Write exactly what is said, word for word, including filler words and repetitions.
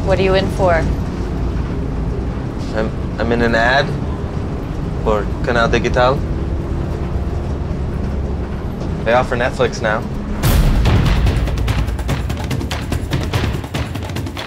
What are you in for? I'm, I'm in an ad for Canal Digital. They offer Netflix now.